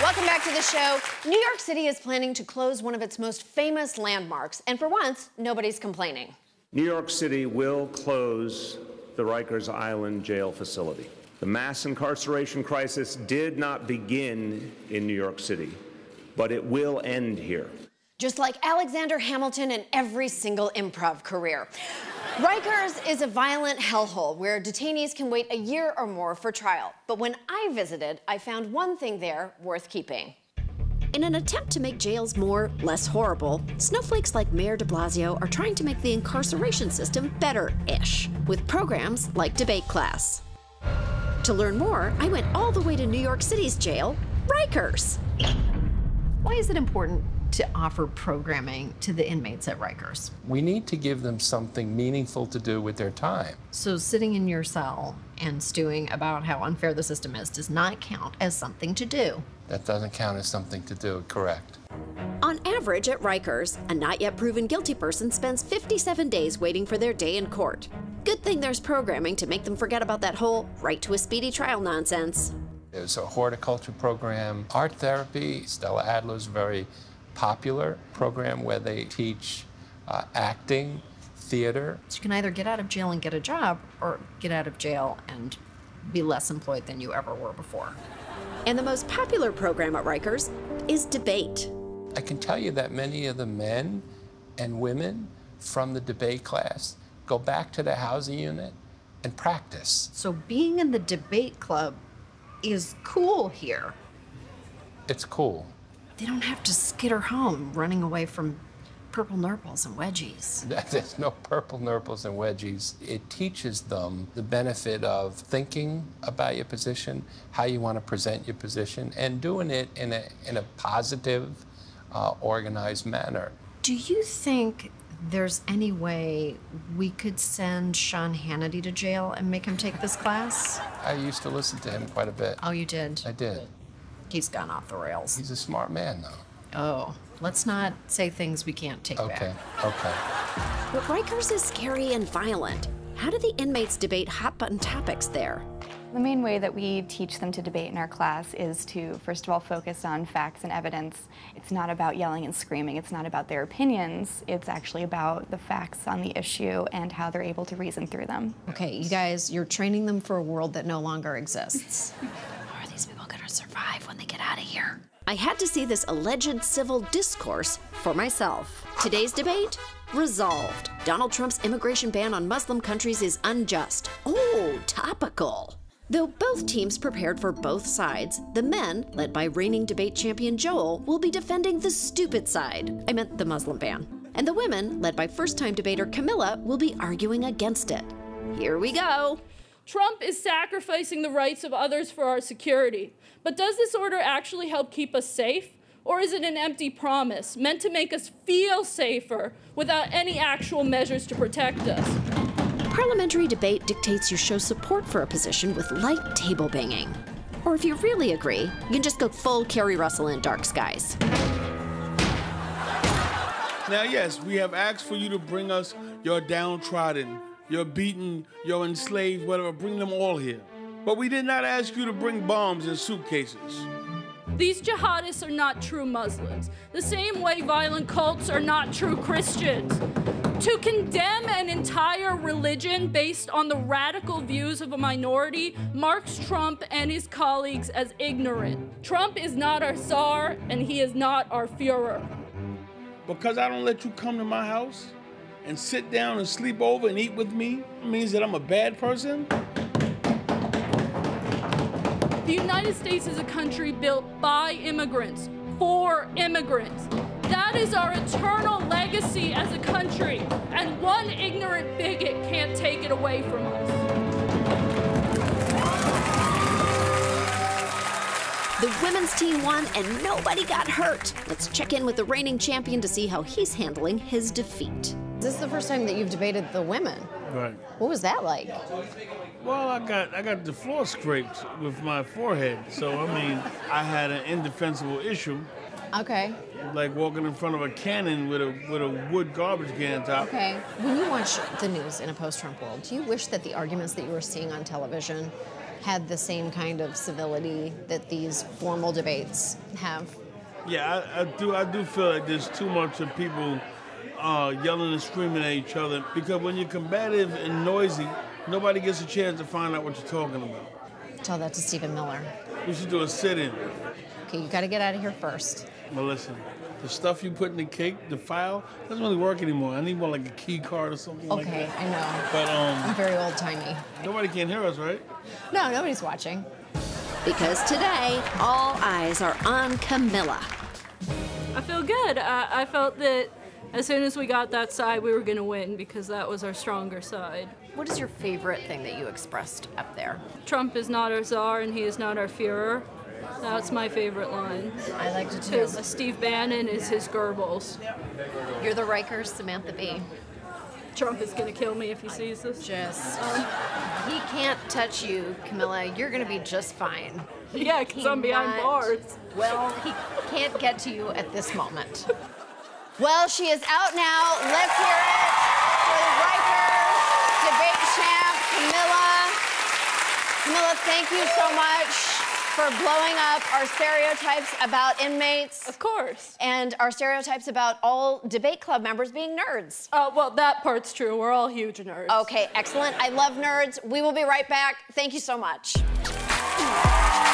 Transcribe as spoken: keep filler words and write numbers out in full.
Welcome back to the show. New York City is planning to close one of its most famous landmarks, and for once, nobody's complaining. New York City will close the Rikers Island jail facility. The mass incarceration crisis did not begin in New York City, but it will end here. Just like Alexander Hamilton and every single improv career. Rikers is a violent hellhole where detainees can wait a year or more for trial. But when I visited, I found one thing there worth keeping. In an attempt to make jails more, less horrible, snowflakes like Mayor de Blasio are trying to make the incarceration system better-ish, with programs like Debate Class. To learn more, I went all the way to New York City's jail, Rikers. Why is it important to offer programming to the inmates at Rikers? We need to give them something meaningful to do with their time. So sitting in your cell and stewing about how unfair the system is does not count as something to do. That doesn't count as something to do, correct. On average at Rikers, a not yet proven guilty person spends fifty-seven days waiting for their day in court. Good thing there's programming to make them forget about that whole right to a speedy trial nonsense. There's a horticulture program, art therapy. Stella Adler's very popular program where they teach uh, acting, theater. So you can either get out of jail and get a job, or get out of jail and be less employed than you ever were before. And the most popular program at Rikers is debate. I can tell you that many of the men and women from the debate class go back to the housing unit and practice. So being in the debate club is cool here. It's cool. They don't have to skitter home running away from purple nurples and wedgies. There's no purple nurples and wedgies. It teaches them the benefit of thinking about your position, how you want to present your position, and doing it in a, in a positive, uh, organized manner. Do you think there's any way we could send Sean Hannity to jail and make him take this class? I used to listen to him quite a bit. Oh, you did? I did. He's gone off the rails. He's a smart man, though. Oh, let's not say things we can't take okay. back. Okay, okay. But Rikers is scary and violent. How do the inmates debate hot-button topics there? The main way that we teach them to debate in our class is to, first of all, focus on facts and evidence. It's not about yelling and screaming. It's not about their opinions. It's actually about the facts on the issue and how they're able to reason through them. Okay, you guys, you're training them for a world that no longer exists. How are these people gonna survive when they get out of here? I had to see this alleged civil discourse for myself. Today's debate? Resolved. Donald Trump's immigration ban on Muslim countries is unjust. Oh, topical. Though both teams prepared for both sides, the men, led by reigning debate champion Joel, will be defending the stupid side. I meant the Muslim ban. And the women, led by first-time debater Camilla, will be arguing against it. Here we go. Trump is sacrificing the rights of others for our security. But does this order actually help keep us safe? Or is it an empty promise meant to make us feel safer without any actual measures to protect us? Parliamentary debate dictates you show support for a position with light table banging. Or if you really agree, you can just go full Kerry Russell in Dark Skies. Now, yes, we have asked for you to bring us your downtrodden, your beaten, your enslaved, whatever, bring them all here. But we did not ask you to bring bombs in suitcases. These jihadists are not true Muslims, the same way violent cults are not true Christians. To condemn an entire religion based on the radical views of a minority marks Trump and his colleagues as ignorant. Trump is not our Tsar, and he is not our Führer. Because I don't let you come to my house and sit down and sleep over and eat with me, it means that I'm a bad person? The United States is a country built by immigrants, for immigrants. That is our eternal legacy as a country, and one ignorant bigot can't take it away from us. The women's team won and nobody got hurt. Let's check in with the reigning champion to see how he's handling his defeat. This is the first time that you've debated the women. Right. What was that like? Well, I got I got the floor scraped with my forehead, so I mean, I had an indefensible issue. Okay. Like walking in front of a cannon with a with a wood garbage can top. Okay. When you watch the news in a post-Trump world, do you wish that the arguments that you were seeing on television had the same kind of civility that these formal debates have? Yeah, I, I do. I do feel like there's too much of people uh, yelling and screaming at each other, because when you're combative and noisy, nobody gets a chance to find out what you're talking about. Tell that to Stephen Miller. We should do a sit-in. Okay, you got to get out of here first. Well, listen, the stuff you put in the cake, the file, doesn't really work anymore. I need more like a key card or something like that. Okay, I know. But um, I'm very old-timey. Nobody can hear us, right? No, nobody's watching. Because today, all eyes are on Camilla. I feel good. I, I felt that as soon as we got that side, we were going to win because that was our stronger side. What is your favorite thing that you expressed up there? Trump is not our czar and he is not our Führer. That's my favorite line. I liked it too. Because Steve Bannon is his Goebbels. You're the Rikers, Samantha Bee. Trump is going to kill me if he sees this. Just, he can't touch you, Camilla. You're going to be just fine. Yeah, because I'm behind bars. Well, he can't get to you at this moment. Well, she is out now. Let's hear it for the Rikers debate champ, Camilla. Camilla, thank you so much for blowing up our stereotypes about inmates. Of course. And our stereotypes about all debate club members being nerds. Uh, well, that part's true. We're all huge nerds. Okay, excellent. I love nerds. We will be right back. Thank you so much.